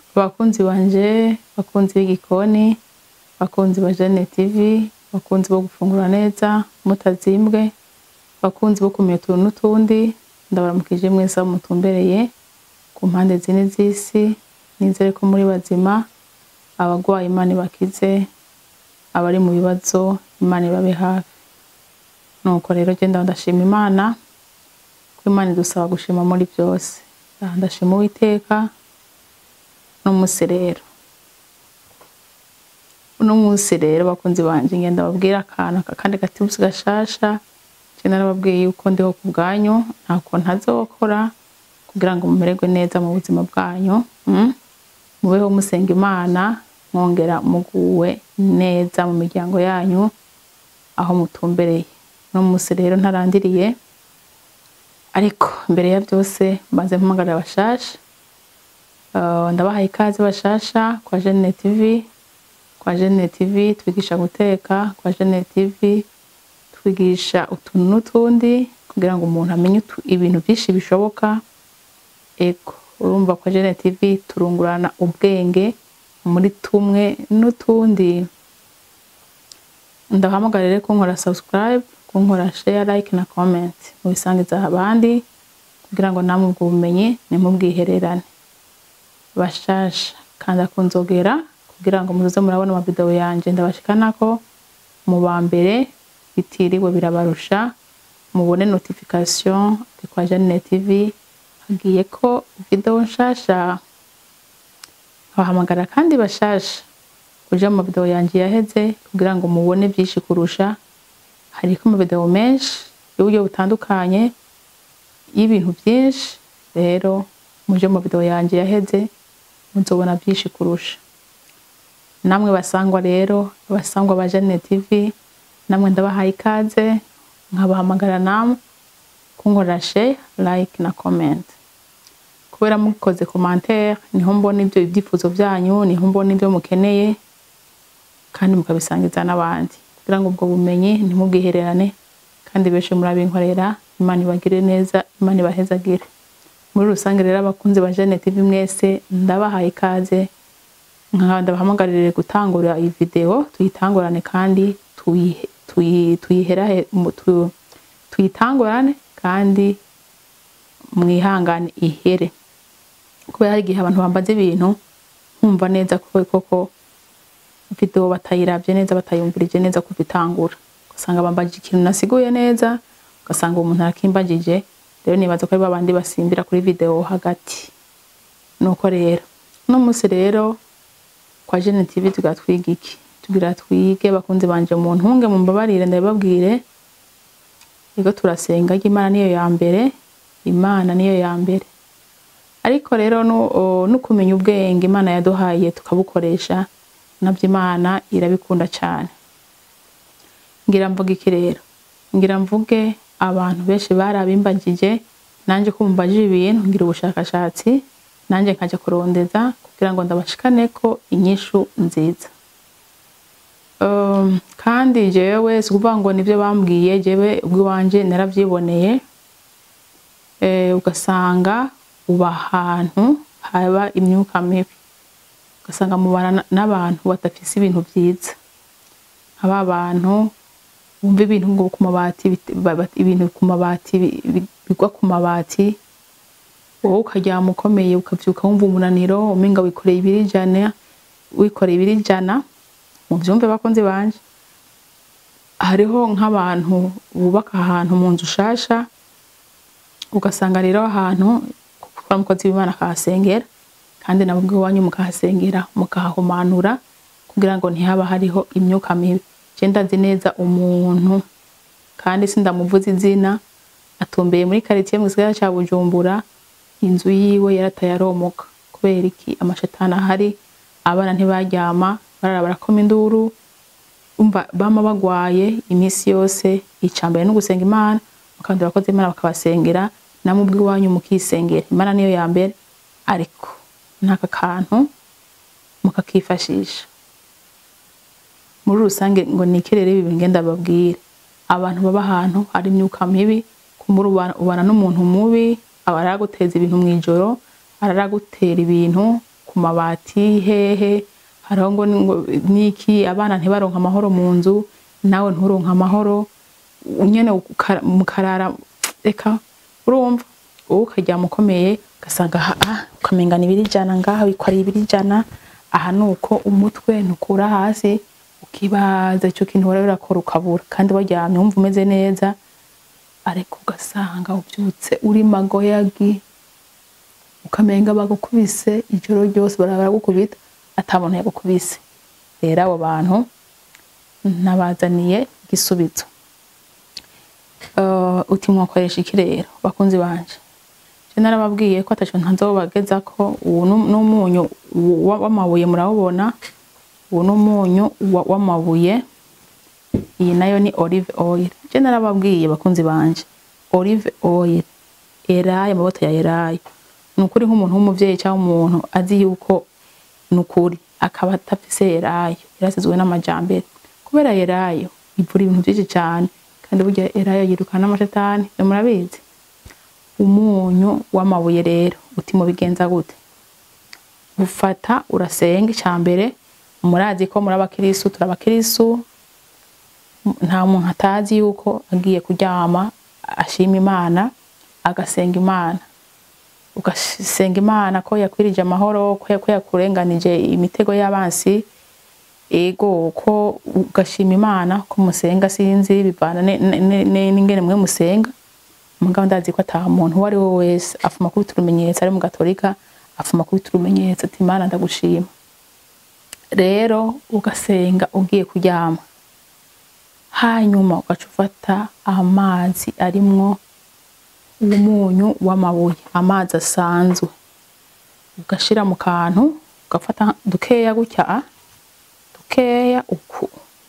Abakunzi banje, bakunzi b'igikoni, bakunzi ba Jane TV, bakunzi bo gufungura neza mutazimbwe, bakunzi bo kumenya utuntu n'utundi, ndabaramukije mwese aho mutumbereye ku mpande zine z'isi, nizere ko muri bazima, abagwaye Imana ibakize, abari mu bibazo Imana ibabe hafi. Nuko rero je ndashima Imana ko Imana idusaba gushima muri byose. Ndashima Uwiteka n'umunsi rero. Uno munsi rero bakunzi banje ngenda babwira akantu kandi gatibusi gashasha. Je narababwiye yuko ndiho ku bwanyu, ntako ntazokora kugira ngo mumererwe neza mu buzima bwanyu. Mubeho musenga Imana, mwongera muguwe neza mu miryango yanyu aho mutumbereye. No munsi rero ntarandiriye, ariko mbere ya byose mbanze mpamagara abashasha. Ndabahaye ikaze bashasha kwa Jane TV. Kwa Jane TV twigisha guteka, kwa Jane TV twigisha utuntu n'utundi kugira ngo umuntu amenye ibintu byinshi bishoboka. Ego urumva kwa Jane TV turungurana ubwenge muri tumwe n'utundi. Ndahamagarire ko nkora subscribe, ko nkora share, like na comment mubisangiza abandi kugira ngo namwe ubwo bumenyi nimubwihererane. Bashasha kanda kunzogera kugira ngo muze murabona ama video yanje ndabashikanako mu bambere bitiriwe birabarusha, mubone notification kwa Jane TV hagiye ko video nshasha. Abahamagara kandi bashasha kuja mu video yanje yaheze kugira ngo mubone byinshi kurusha. Hariko mu video menshi y'uburyo butandukanye y'ibintu byinshi, rero muje mu video yanje yaheze muzobona byinshi kurusha. Namwe basangwa rero, abasangwa ba Jane TV, namwe ndabahaye ikaze, nkabahamagara namwe kunkora share, like na comment. Kubera mukoze commentaire niho mbona ibyo ibyifuzo byanyu, niho mbona ibyo mukeneye kandi mukabisangiza n'abandi kugira ngo ubwo bumenyi nimubwihererane kandi beshe murabinkorera. Imana ibagire neza, Imana ibahezagire. Muri rusange rero abakunzi ba Jane TV mwese ndabahaye ikaze, ndabahamagarire gutangura iyi video, tuyitangurane kandi tuyitangurane kandi mwihangane ihere. Kubera hari igihe abantu bambaze ibintu nkumva neza koko video batayiravye neza, batayumvirije neza kubitangura, ugasanga bambaje ikintu nasiguye neza, ugasanga umuntu arakimbagije. Rero nibaza ko ari babandi basimbira kuri video hagati. Nuko rero no munsi rero kwa Jane TV tugatwiga iki? Tugira twige bakunzi banje mu ntunge mu mbabarire ndababwire. Ego turasenga Imana niyo ya mbere, Imana niyo ya mbere. Ariko rero no kumenya ubwenge Imana yaduhaye tukabukoresha nabyo Imana irabikunda cyane. Ngira mvuge iki rero? Ngira mvuge abantu benshi barabimbagije, nanje kumbaje ibintu ngira ubushakashatsi, nanje nkaje kurondeza kugira ngo ndabashikane ko inyishu nziza. Kandi jewe sikuvuga ngo nivyo bambwiye, jewe ubwiwanje naravyiboneye. Ugasanga uba ahantu haba imyuka mibi, ugasanga mubana n'abantu batafise ibintu byiza. Aba abantu bumva ibintu ngo ku mabati, ibintu ku mabati bigwa ku mabati, wowe ukaryama ukomeye ukavyuka wumva umunaniro umenga wikoreye ibirijana. Mu byumve bakunzi banje, hariho nk'abantu bubaka ahantu mu nzu shasha, ugasanga rero ahantu kuko umukozi w'Imana akahasengera kandi nabo bw'iwanyu mukahasengera mukahahumanura kugira ngo ntihaba hariho imyuka mibi. Je ndazi neza umuntu kandi sindamuvuza izina, atumbeye muri quartier mu gisagara ca Bujumbura, inzu yiwe yaratayaromoka. Kubera iki? Amashetani ahari, abana ntibaryama, barara barakoma induru, umva bama bagwaye imisi yose. Icambere no gusenga Imana, mukandi bakoze Imana bakabasengera, namwe ubwiwanyu mukisengera. Imana niyo ya mbere, ariko naka kantu mukakifashisha. Muri rusange ngo nikirere ibi ngenda babwira abantu baba ahantu hari imyuka mibi, ubana n'umuntu mubi, abaraguteza ibintu mwijoro, araragutera ibintu ku mabati hehe, hariho ngo niki abana ntibaronka amahoro mu nzu, nawe nturonka amahoro nyene mukarara reka urumva ukajya mukomeye gasanga ukamengana ibirijana ngaha wikwari ibirijana aha nuko umutwe nukura hasi ukibaza ico kintu wari urakora ukabura kandi waryamye wumva umeze neza ariko ugasanga ubyutse uri magoyagi ukamenga bagukubise ijoro ryose baragukubita atabona yagukubise. Rero abo bantu nabazaniye igisubizo. Uti mwakoresha iki rero bakunzi banje? Je narababwiye ko ataco ntanzobageza ko uwo n'umunyu w'amabuye murawubona, uwo n'umunyu w'amabuye, iyi nayo ni olive oil. Je narababwiye bakunzi banje olive oil erayo amavuta ya erayo nukuri nk'umuntu w'umuvyeyi cyangwa umuntu azi yuko nukuri akaba atafise erayo yarasizwe n'amajambere kubera erayo ivura ibintu byinshi cyane kandi burya erayo yirukana amashetani. Murabizi umunyu w'amabuye rero uti mu bigenza gute? Ufata urasenga cyambere, murazi ko muri abakirisu turabakirisu, nta muntu atazi yuko agiye kuryama ashima Imana agasenga Imana, ugasenga Imana ko yakwirije amahoro, ko yakurenganije imitego y'abansi, ego ko ugashima Imana ko musenga sinzi bivana n'ingene mwe musenga. Mugabo ndazi ko ata muntu wari we wese afuma kubita urumenyetso ari mu Gatolika afuma kubita urumenyetso ati Imana ndagushima. Rero ugasenga ugiye kuryama, hanyuma ugacufata amazi arimwo umunyu w'amabuye, amazi asanzwe, ugashira mu kantu ugafata dukeya gutya dukeya uku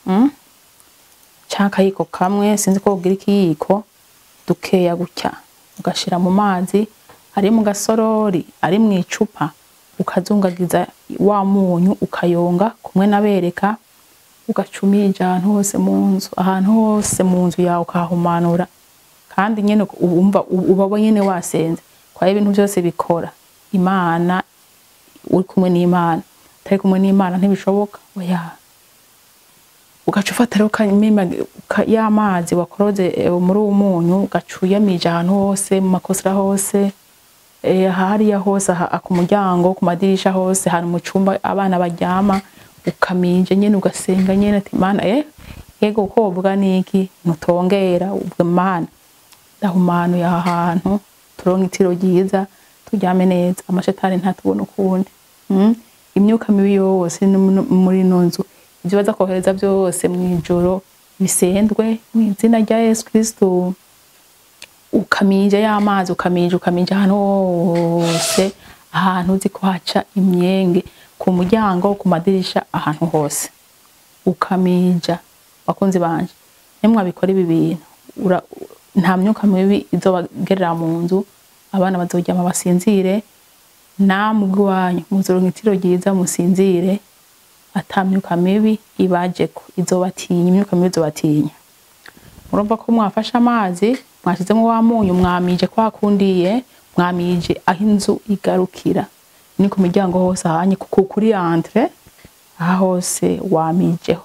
cyakayiko kamwe sinzi ko ugira ikiyiko dukeya gutya ugashira mu mazi ari mu gasorori ari mu icupa, ukazungagiza wa munyu ukayonga kumwe nabereka, ugacumija ahantu hose mu nzu, ahantu hose mu nzu yawe ukahumanura kandi nyene umva uba nyene wasenze kwa ibintu byose bikora Imana. Uri kumwe n'Imana, utari kumwe n'Imana ntibishoboka. Oya, ugacufata rero y'amazi wakoroze muri umunyu ugacuyamija ahantu hose mu makosera hose, hariya hose ku muryango ku madirisha hose hari mu cumba abana baryama, ukamije nyene ugasenga nyene ati Imana yego ko uvuga niki ntutongera ubwo Imana ndahumanuye aha hantu turonka itiro ryiza turyame neza amashetani ntatubona ukundi. Imyuka mibi yose muri nonzu ibyo baza kohereza byose mu ijoro bisendwe mu izina rya Yesu Kristo. Ukamija y'amazi ukamija ahantu hose, ahantu uzi ko haca imyenge ku muryango ku madirisha ahantu hose ukamija. Bakunzi banje nemwe abikora ibi bintu nta myuka mibi izobagerera mu nzu, abana bazoryama basinzire, namwe wanyu muzoronka itiro ryiza musinzire ata myuka mibi ibajeko izobatinya, imyuka mibi izobatinya. Murumva ko mwafasha amazi mwashizemo wa munyu mwamije kwakundiye, mwamije aho inzu igarukira ni ku miryango hose ahanye kuri entre aha hose wamijeho.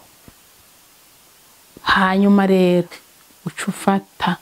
Hanyuma rero ucufata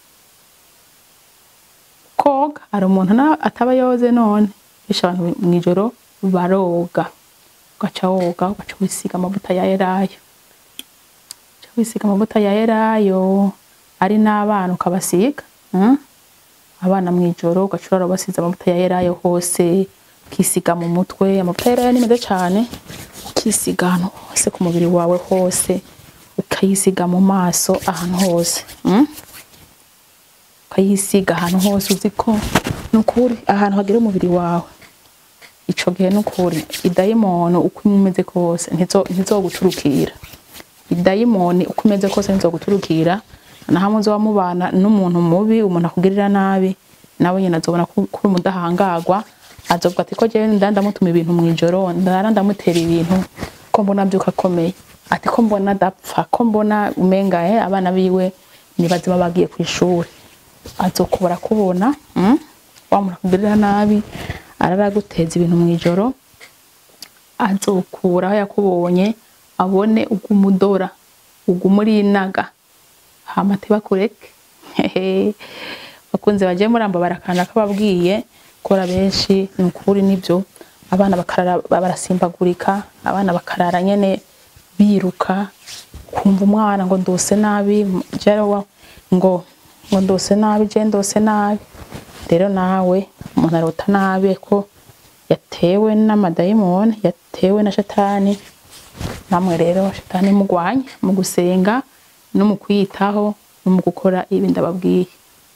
koga, hari umuntu ataba yoze none bisha abantu mwijoro baroga, ugaca woga ugaca wisiga amavuta ya elayo, wisiga amavuta ya elayo ari n'abana ukabasiga abana mwijoro ugacurara basiza amavuta ya elayo hose, ukisiga mu mutwe. Amavuta ya elayo ni meza cyane, ukisiga ahantu hose ku mubiri wawe hose, ukayisiga mu maso ahantu hose, ukayisiga ahantu hose uzi ko nukuri ahantu hagira umubiri wawe ico gihe nukuri idayimoni uko imeze kose ntizoguturukira. Idayimoni uko imeze kose ntizoguturukira, naho muzo mubana n'umuntu mubi, umuntu akugirira nabi, nawe nyina azobona kuri umudahangagwa, azovuga ati ko je ndandamutuma ibintu mwijoro, ndamutera ibintu ko mbona byuka komeye, ati ko mbona dapfa, ko mbona umenga abana biwe nibazima bagiye ku ishuri, azokubara kubona wamura kugirira nabi, araraguteza ibintu mwijoro azokura aho yakubonye abone ugumudora ugumurinaga hama tibakureke bakunze baje muramba barakanda kababwiye kora benshi ni ukuri nivyo abana bakarara barasimbagurika abana bakarara nyene biruka kumva umwana ngo ndose nabi jero ngo ndose nabi je ndose nabi rero nawe umuntu arota nabi ko yatewe n'amadayimoni yatewe na shatani namwe rero shatani mugwanya mu gusenga no mu kwiyitaho no mu gukora ibi ndababwiye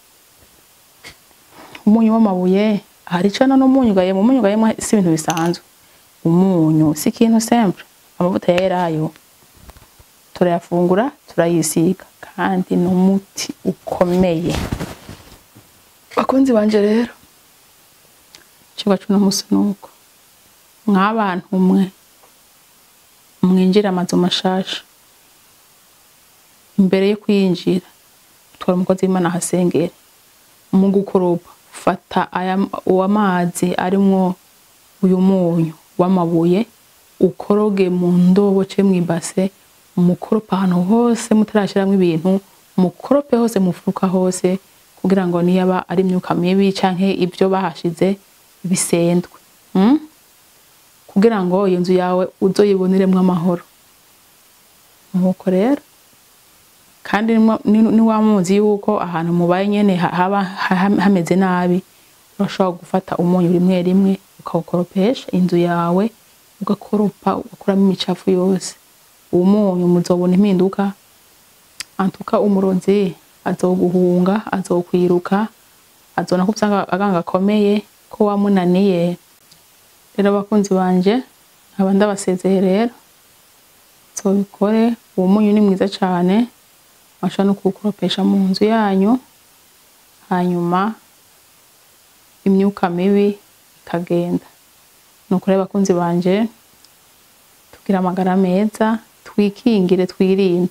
umunyu w'amabuye hari cana n'umunyu gaye mu munyu gaye si ibintu bisanzwe umunyu si ikintu simple amavuta ya elayo turayafungura turayisiga kandi n'umuti ukomeye bakunzi banje rero cyo no musunuko nk'abantu umwe mwinjira amazu mashasha imbere yo kwinjira twara umukozi w'Imana hasengera mu gukoropa fata amazi arimwo uyu munyu w'amabuye ukoroge mu ndobo ce mwibase umukoropa ahantu hose mutarashiramwe ibintu mukorope hose mufuruka hose kugira ngo niyaba ari imyuka mibi canke ibyo bahashize bisendwe kugira ngo iyo nzu yawe uzoyiboniremwe amahoro nuko rero kandi ni wamuzi yuko ahantu mubaye nyene haba hameze nabi urashobora gufata umunyu rimwe rimwe ukawukoropesha inzu yawe ugakoropa ugakuramo imicafu yose umunyu muzobona impinduka antuka umurozi azoguhunga azokwiruka azona ko usanga aganga akomeye ko wamunaniye rero bakunzi banje aba ndabasezeye rero bikore uwo munyu ni mwiza cyane masha no kukuropesha mu nzu yanyu hanyuma imyuka mibi ikagenda nuko rero bakunzi banje tugira amagara meza twikingire twirinde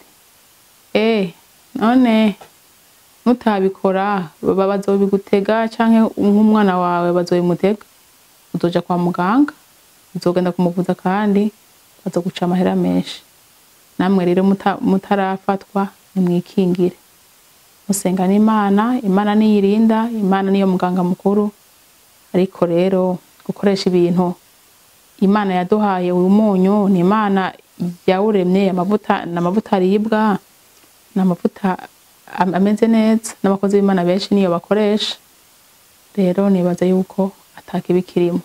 none mutabikora bazobigutega canke nk'umwana wawe bazobimutega uzoja kwa muganga uzogenda kumuvuza kandi bazoguca amahera menshi namwe rero mutarafatwa nimwikingire musenga n'Imana Imana niyirinda Imana niyo muganga mukuru ariko rero gukoresha ibintu Imana yaduhaye uyu munyu ni Imana yawuremye amavuta aribwa n'amavuta ameze neza n'abakozi b'Imana benshi niyo bakoresha rero nibaza yuko atakibikirimo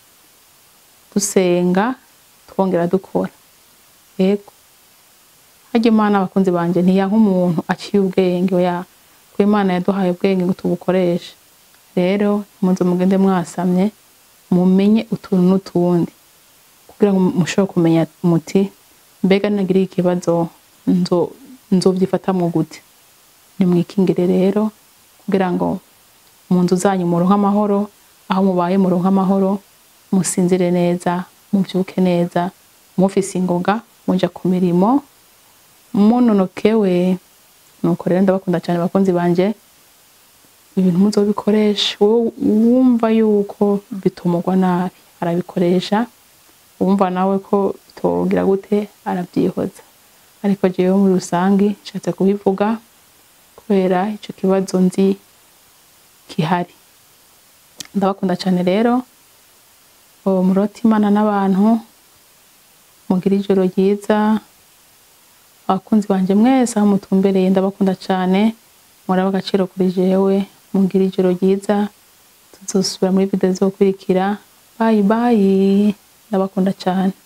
dusenga twongera dukora yego hajye Imana abakunzi banje ntiyanka umuntu aciye ubwenge oya ko Imana yaduhaye ubwenge ngo tubukoreshe rero muze mugende mwasamye mumenye utuntu n'utundi kugira ngo mushobore kumenya muti mbega nagira ikibazo nzovyifatamwo gute nimwikingire rero kugira ngo mu nzu zanyu muronke amahoro aho mubaye muronke amahoro musinzire neza muvyuke neza mufise ingoga muja ku mirimo munonokewe nuko rero ndabakunda cyane bakunzi banje ibintu muzobikoresha wumva yuko bitumugwa nabi arabikoresha wumva nawe ko bitogira gute arabyihoza ariko jewe muri rusangi nshatse kubivuga kubera ico kibazo nzi kihari ndabakunda cyane rero murota Imana n'abantu mugira ijoro ryiza abakunzi banje mwese aho mutumbereye ndabakunda cyane muraba agaciro kuri jewe mugira ijoro ryiza tuzosubira muri video zo kurikira bye ndabakunda cyane.